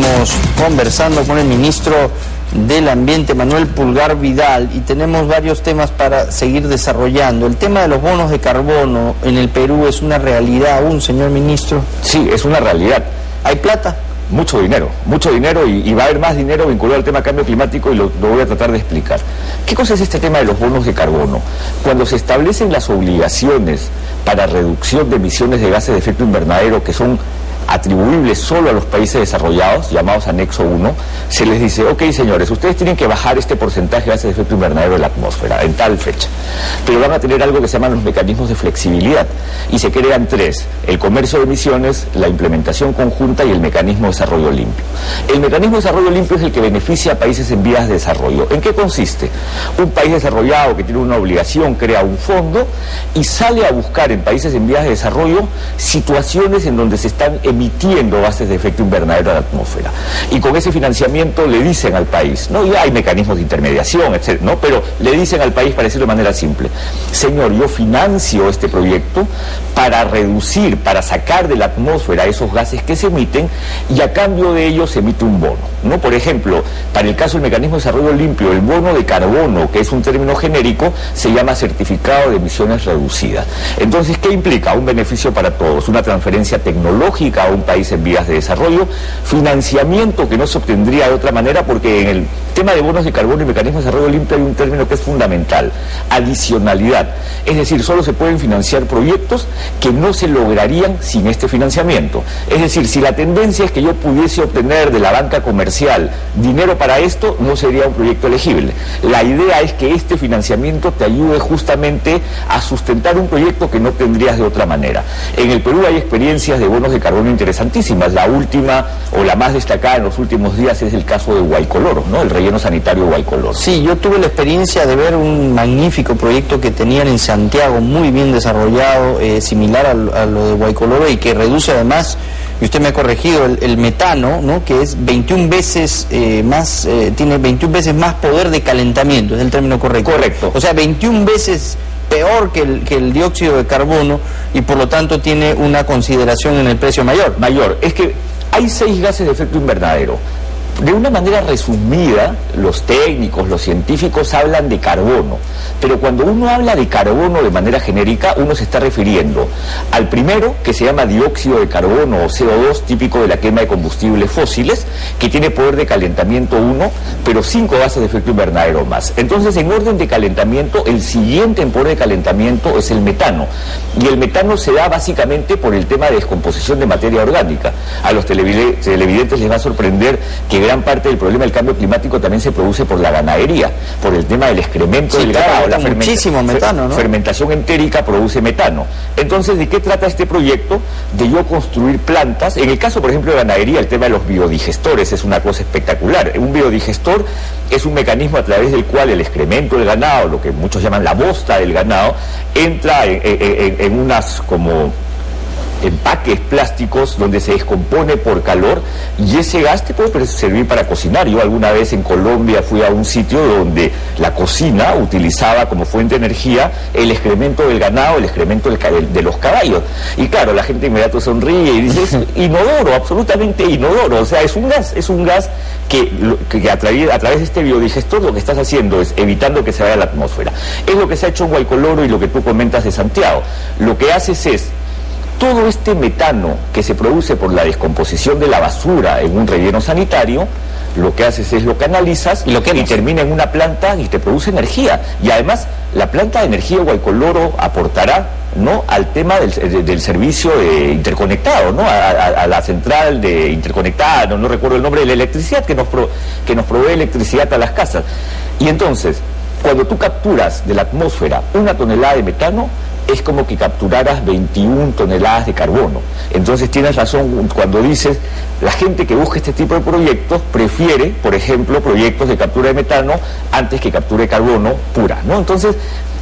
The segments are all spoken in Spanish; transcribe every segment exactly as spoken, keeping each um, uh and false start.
Estamos conversando con el ministro del Ambiente, Manuel Pulgar Vidal, y tenemos varios temas para seguir desarrollando. El tema de los bonos de carbono en el Perú es una realidad aún, señor ministro. Sí, es una realidad. ¿Hay plata? Mucho dinero, mucho dinero y, y va a haber más dinero vinculado al tema cambio climático y lo, lo voy a tratar de explicar. ¿Qué cosa es este tema de los bonos de carbono? Cuando se establecen las obligaciones para reducción de emisiones de gases de efecto invernadero que son atribuibles solo a los países desarrollados, llamados anexo uno, se les dice, ok señores, ustedes tienen que bajar este porcentaje de gases de efecto invernadero de la atmósfera en tal fecha, pero van a tener algo que se llaman los mecanismos de flexibilidad, y se crean tres: el comercio de emisiones, la implementación conjunta y el mecanismo de desarrollo limpio. El mecanismo de desarrollo limpio es el que beneficia a países en vías de desarrollo. ¿En qué consiste? Un país desarrollado que tiene una obligación crea un fondo y sale a buscar en países en vías de desarrollo situaciones en donde se están emitiendo gases de efecto invernadero a la atmósfera. Y con ese financiamiento le dicen al país, ¿no? Y hay mecanismos de intermediación, etcétera, ¿no? Pero le dicen al país, para decirlo de manera simple, señor, yo financio este proyecto para reducir, para sacar de la atmósfera esos gases que se emiten, y a cambio de ello se emite un bono, ¿no? Por ejemplo, para el caso del mecanismo de desarrollo limpio, el bono de carbono, que es un término genérico, se llama certificado de emisiones reducidas. Entonces, ¿qué implica? Un beneficio para todos, una transferencia tecnológica a un país en vías de desarrollo, financiamiento que no se obtendría de otra manera, porque en el tema de bonos de carbono y mecanismo de desarrollo limpio hay un término que es fundamental: adicionalidad. Es decir, solo se pueden financiar proyectos que no se lograrían sin este financiamiento. Es decir, si la tendencia es que yo pudiese obtener de la banca comercial dinero para esto, no sería un proyecto elegible. La idea es que este financiamiento te ayude justamente a sustentar un proyecto que no tendrías de otra manera. En el Perú hay experiencias de bonos de carbono interesantísimas. La última o la más destacada en los últimos días es el caso de Huaycoloro, ¿no? El relleno sanitario Huaycoloro. Sí, yo tuve la experiencia de ver un magnífico proyecto que tenían en Santiago, muy bien desarrollado, eh, similar a, a lo de Huaycoloro, y que reduce además, y usted me ha corregido, el, el metano, ¿no? Que es veintiún veces eh, más, eh, tiene veintiún veces más poder de calentamiento, es el término correcto. Correcto. O sea, veintiún veces peor que el, que el dióxido de carbono, y por lo tanto tiene una consideración en el precio mayor. Mayor. Es que hay seis gases de efecto invernadero. De una manera resumida, los técnicos, los científicos hablan de carbono, pero cuando uno habla de carbono de manera genérica, uno se está refiriendo al primero, que se llama dióxido de carbono o C O dos, típico de la quema de combustibles fósiles, que tiene poder de calentamiento uno, pero cinco gases de efecto invernadero más. Entonces, en orden de calentamiento, el siguiente en poder de calentamiento es el metano, y el metano se da básicamente por el tema de descomposición de materia orgánica. A los televidentes les va a sorprender que gran parte del problema del cambio climático también se produce por la ganadería, por el tema del excremento sí, del claro, ganado. La fermenta muchísimo metano, ¿no? Fermentación entérica produce metano. Entonces, ¿de qué trata este proyecto? De yo construir plantas. En el caso, por ejemplo, de ganadería, el tema de los biodigestores es una cosa espectacular. Un biodigestor es un mecanismo a través del cual el excremento del ganado, lo que muchos llaman la bosta del ganado, entra en, en, en unas como empaques plásticos donde se descompone por calor, y ese gas te puede servir para cocinar. Yo alguna vez en Colombia fui a un sitio donde la cocina utilizaba como fuente de energía el excremento del ganado, el excremento del, de los caballos, y claro, la gente inmediato sonríe y dice, es inodoro, absolutamente inodoro. O sea, es un gas, es un gas que, que a, través, a través de este biodigestor lo que estás haciendo es evitando que se vaya a la atmósfera. Es lo que se ha hecho en Huaycoloro y lo que tú comentas de Santiago. Lo que haces es todo este metano que se produce por la descomposición de la basura en un relleno sanitario, lo que haces es lo canalizas y, lo que y termina en una planta y te produce energía. Y además, la planta de energía Huaycoloro aportará, ¿no?, al tema del, del servicio de interconectado, ¿no?, a, a, a la central de interconectada, no, no recuerdo el nombre, de la electricidad que nos, pro, que nos provee electricidad a las casas. Y entonces, cuando tú capturas de la atmósfera una tonelada de metano, es como que capturaras veintiuna toneladas de carbono. Entonces tienes razón cuando dices, la gente que busca este tipo de proyectos prefiere, por ejemplo, proyectos de captura de metano antes que captura de carbono pura, ¿no? Entonces,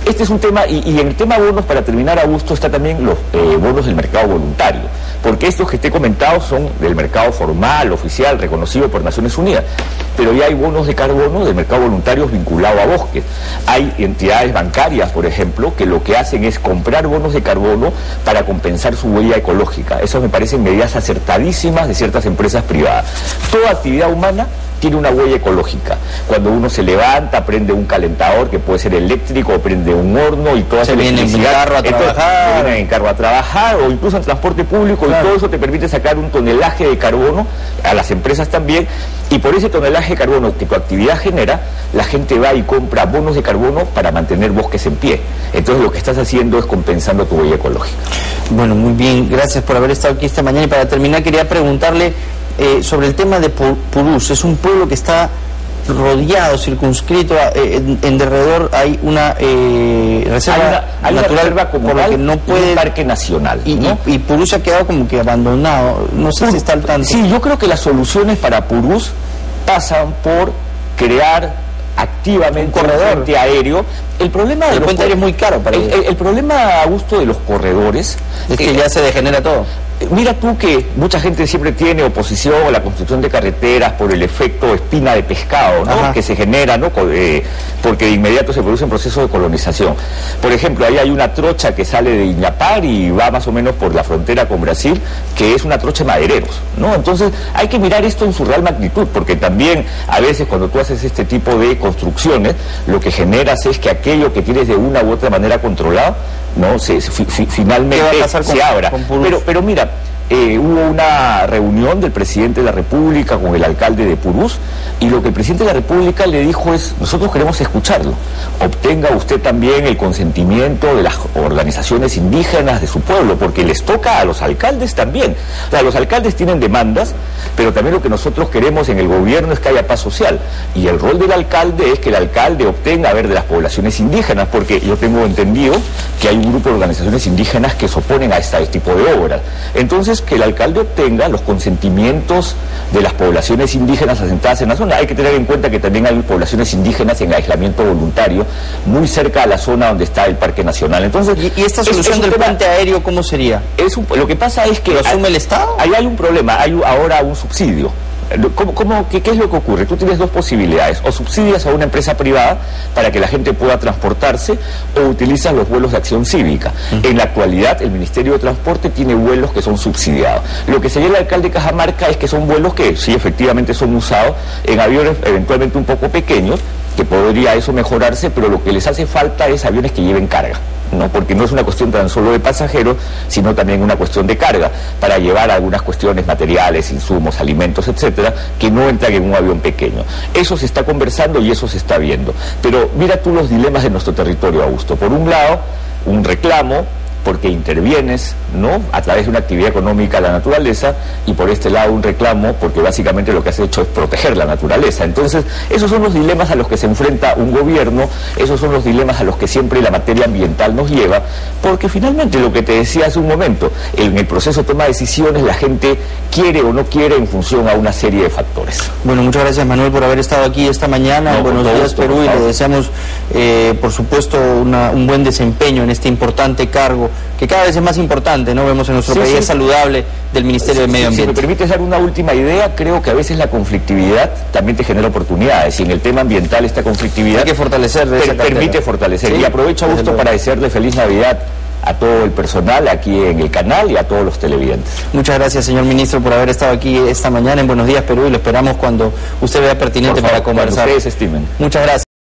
Este es un tema, y, y en el tema bonos, para terminar, Augusto, está también los eh, bonos del mercado voluntario, porque estos que te he comentado son del mercado formal, oficial, reconocido por Naciones Unidas, pero ya hay bonos de carbono del mercado voluntario vinculado a bosques. Hay entidades bancarias, por ejemplo, que lo que hacen es comprar bonos de carbono para compensar su huella ecológica. Eso me parecen medidas acertadísimas de ciertas empresas privadas. Toda actividad humana tiene una huella ecológica. Cuando uno se levanta, prende un calentador que puede ser eléctrico, o prende un horno y toda esa electricidad. Se viene en carro a trabajar. Se viene en carro a trabajar, o incluso en transporte público, claro. Y todo eso te permite sacar un tonelaje de carbono, a las empresas también, y por ese tonelaje de carbono que tu actividad genera, la gente va y compra bonos de carbono para mantener bosques en pie. Entonces lo que estás haciendo es compensando tu huella ecológica. Bueno, muy bien, gracias por haber estado aquí esta mañana, y para terminar quería preguntarle Eh, sobre el tema de Purús. Es un pueblo que está rodeado, circunscrito, eh, en, en derredor hay una eh, reserva hay una, hay natural, una reserva comunal, por lo que no puede, un parque nacional, y, ¿no? y, y Purús ha quedado como que abandonado. No sé Pur si está al tanto. Sí, yo creo que las soluciones para Purús pasan por crear activamente un corredor un aéreo. El problema de el puente aéreo es muy caro para el, el, el problema, Augusto, de los corredores es que, que ya se degenera todo. Mira tú que mucha gente siempre tiene oposición a la construcción de carreteras por el efecto espina de pescado, ¿no? Que se genera, ¿no? Eh, porque de inmediato se produce un proceso de colonización. Por ejemplo, ahí hay una trocha que sale de Iñapar y va más o menos por la frontera con Brasil, que es una trocha de madereros, ¿no? Entonces hay que mirar esto en su real magnitud, porque también a veces cuando tú haces este tipo de construcciones, lo que generas es que aquello que tienes de una u otra manera controlado, no se, fi, fi, finalmente se con, abra. Con pero, pero mira, eh, hubo una reunión del presidente de la República con el alcalde de Purús, y lo que el presidente de la República le dijo es: nosotros queremos escucharlo, obtenga usted también el consentimiento de las organizaciones indígenas de su pueblo, porque les toca a los alcaldes también. O sea, los alcaldes tienen demandas, pero también lo que nosotros queremos en el gobierno es que haya paz social, y el rol del alcalde es que el alcalde obtenga, a ver, de las poblaciones indígenas, porque yo tengo entendido que hay un grupo de organizaciones indígenas que se oponen a este tipo de obras. Entonces, que el alcalde obtenga los consentimientos de las poblaciones indígenas asentadas en la zona. Hay que tener en cuenta que también hay poblaciones indígenas en aislamiento voluntario muy cerca a la zona donde está el Parque Nacional. Entonces, ¿y, y esta solución es, es del tema, puente aéreo cómo sería? Es un, lo que pasa es que... ¿Lo asume hay, el Estado? Ahí hay un problema, hay ahora un subsidio. ¿Cómo, cómo, qué, ¿Qué es lo que ocurre? Tú tienes dos posibilidades: o subsidias a una empresa privada para que la gente pueda transportarse, o utilizas los vuelos de acción cívica. Uh-huh. En la actualidad el Ministerio de Transporte tiene vuelos que son subsidiados. Lo que sería el alcalde de Cajamarca es que son vuelos que sí efectivamente son usados en aviones eventualmente un poco pequeños, que podría eso mejorarse, pero lo que les hace falta es aviones que lleven carga, ¿no? Porque no es una cuestión tan solo de pasajeros, sino también una cuestión de carga, para llevar algunas cuestiones materiales, insumos, alimentos, etcétera, que no entran en un avión pequeño. Eso se está conversando y eso se está viendo. Pero mira tú los dilemas de nuestro territorio, Augusto. Por un lado, un reclamo porque intervienes, ¿no?, a través de una actividad económica a la naturaleza, y por este lado un reclamo porque básicamente lo que has hecho es proteger la naturaleza. Entonces, esos son los dilemas a los que se enfrenta un gobierno, esos son los dilemas a los que siempre la materia ambiental nos lleva, porque finalmente lo que te decía hace un momento, en el proceso de toma de decisiones la gente quiere o no quiere en función a una serie de factores. Bueno, muchas gracias, Manuel, por haber estado aquí esta mañana. No, Buenos días, Perú, y le deseamos, eh, por supuesto, una, un buen desempeño en este importante cargo, que cada vez es más importante, ¿no? Vemos en nuestro sí, país sí. saludable del Ministerio sí, de Medio Ambiente. Si me permites dar una última idea, creo que a veces la conflictividad también te genera oportunidades, y en el tema ambiental esta conflictividad hay que fortalecer de per permite fortalecer. Sí, y aprovecho, Augusto, para desearle feliz Navidad a todo el personal aquí en el canal y a todos los televidentes. Muchas gracias, señor ministro, por haber estado aquí esta mañana en Buenos Días, Perú, y lo esperamos cuando usted vea pertinente favor, para conversar. Cuando ustedes estimen. Muchas gracias.